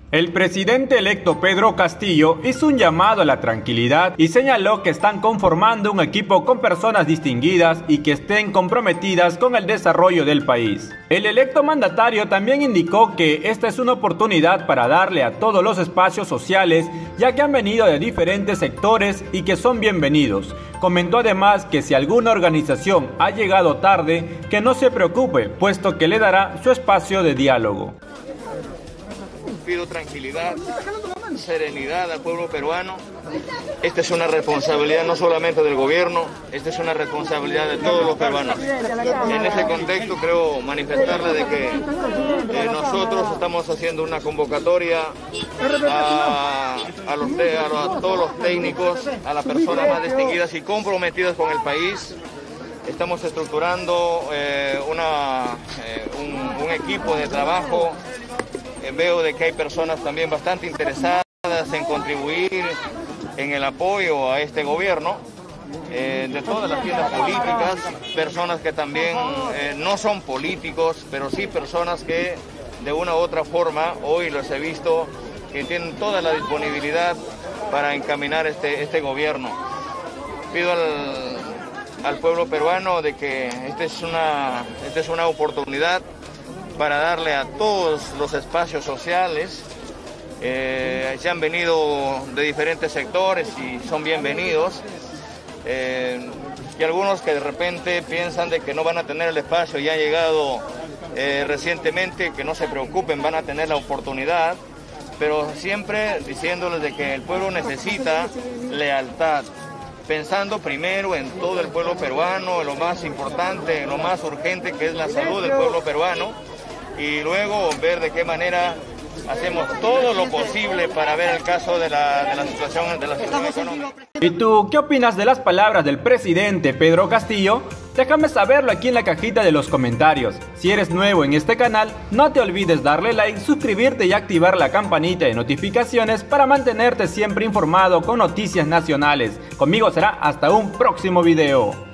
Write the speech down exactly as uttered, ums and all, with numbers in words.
El presidente electo Pedro Castillo hizo un llamado a la tranquilidad y señaló que están conformando un equipo con personas distinguidas y que estén comprometidas con el desarrollo del país. El electo mandatario también indicó que esta es una oportunidad para darle a todos los espacios sociales, ya que han venido de diferentes sectores y que son bienvenidos. Comentó además que si alguna organización ha llegado tarde, que no se preocupe, puesto que le dará su espacio de diálogo. Pido tranquilidad, serenidad al pueblo peruano. Esta es una responsabilidad no solamente del gobierno, esta es una responsabilidad de todos los peruanos. En ese contexto creo manifestarle de que eh, nosotros estamos haciendo una convocatoria a, a, los, a, a todos los técnicos, a las personas más distinguidas y comprometidas con el país. Estamos estructurando eh, una, eh, un, un equipo de trabajo. Eh, veo de que hay personas también bastante interesadas en contribuir en el apoyo a este gobierno, eh, de todas las tiendas políticas, personas que también eh, no son políticos, pero sí personas que de una u otra forma, hoy los he visto, que tienen toda la disponibilidad para encaminar este, este gobierno. Pido al, al pueblo peruano de que esta es una, esta es una oportunidad para darle a todos los espacios sociales. Eh, se han venido de diferentes sectores y son bienvenidos. Eh, y algunos que de repente piensan de que no van a tener el espacio y han llegado eh, recientemente, que no se preocupen, van a tener la oportunidad, pero siempre diciéndoles de que el pueblo necesita lealtad, pensando primero en todo el pueblo peruano, en lo más importante, en lo más urgente que es la salud del pueblo peruano, y luego ver de qué manera hacemos todo lo posible para ver el caso de la, de la situación de la situación económica. ¿Y tú qué opinas de las palabras del presidente Pedro Castillo? Déjame saberlo aquí en la cajita de los comentarios. Si eres nuevo en este canal, no te olvides darle like, suscribirte y activar la campanita de notificaciones para mantenerte siempre informado con noticias nacionales. Conmigo será hasta un próximo video.